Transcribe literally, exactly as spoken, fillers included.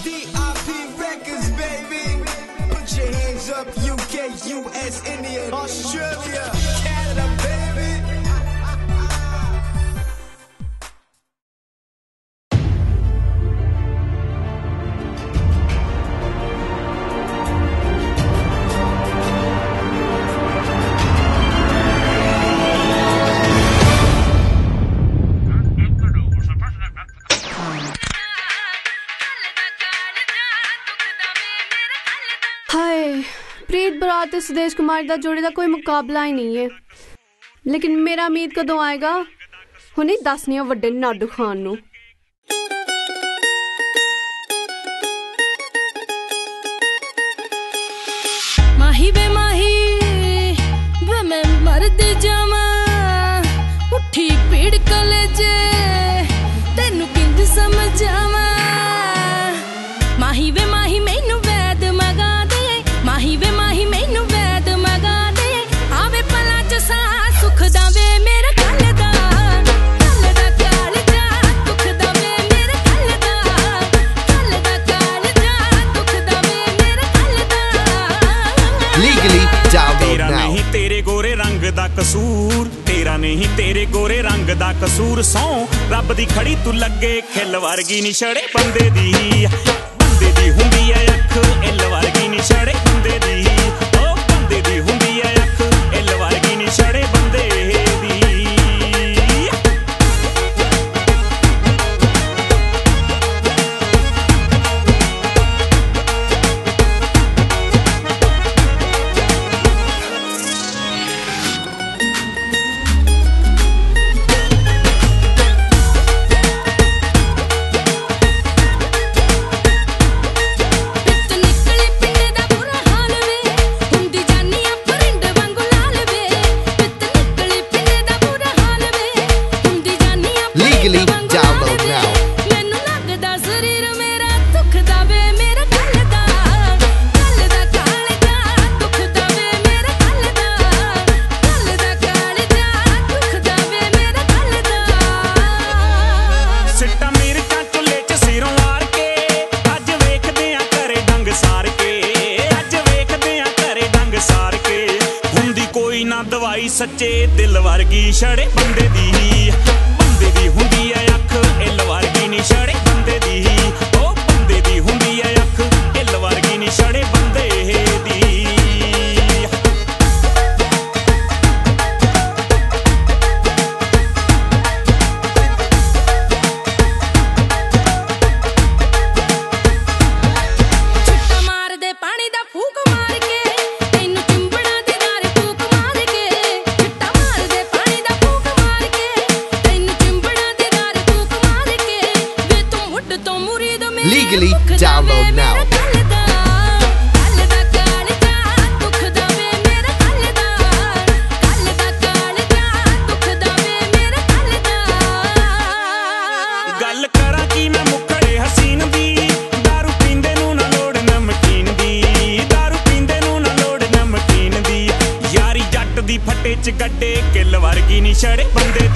D I P Records, baby. Put your hands up, U K, U S, India, Australia, Canada, baby. हाय प्रीत बरात ते सुदेश कुमार दा जोड़ी दा कोई मुकाबला ही नहीं है, लेकिन मेरा उम्मीद कदों आएगा हुणे दसनी वड्डे नाडू खान नू। माही वे माही वे मैं मर्द जावा उठी पीड़ कलेजे तेनू किंज समझावा। माही वे माही मैनू वैद मगा दे, माही वे माही मैनू वैद मगा दे, आवे पला च सा सुख दावे मेरे गल दा गल दा काल जा दुख दावे मेरे गल दा गल दा काल जा दुख दावे मेरे गल दा। Legally download now. नहीं तेरे गोरे रंग दा कसूर, तेरा नहीं तेरे गोरे रंग दा कसूर, सौ रब दी खड़ी तू लगे खिल वर्गी नी छड़े बंदे दी, बंदे दी हुंदी है अख इल वर्गी नी छड़े बंदे दी, ओ बंदे दी हुंदी है अख इल वर्गी नी छड़े बंदे दी। Legally download now. मैनू लगदा शरीर मेरा दुख दावे मेरा गल दा गल दा काल जा दुख दावे मेरा गल दा गल दा काल जा दुख दावे मेरा गल दा। सिट्टा मिर्चां चुल्हे च सिरों वार के अज वेखदे आ घरे डंग सार के, अज वेखदे आ घरे डंग सार के, हुंदी कोई ना दवाई सच्चे दिल वर्गी छड़े बंदे दी, बंदे दी हुंदी है अख इल वर्गी नी छड़े बंदे दी, ओ बंदे दी हुंदी है अख इल वर्गी नी छड़े बंदे दी। छुट्टा मार दे पानी दा फूक मार के तैनू चिंबड़ा दे दार फूक मार के, छुट्टा मार दे पानी दा फूक मार के तैनू चिंबड़ा दे दार फूक मार के, वे तू मुड तो मुरीद मेरे Legally दुख दावे download now. मेरा गल दा गल दा काल जा दुख दावे मेरा गल दा गल दा काल जा दुख दावे मेरा गल दा। गल करा कि मैं मुखड़े हसीन दी, दारू पींदे नू ना लोड़ नमकीन दी, दारू पींदे नू ना लोड़ नमकीन दी, यारी जट दी फटे च गड्डे किल वर्गी नी छड़े बंदे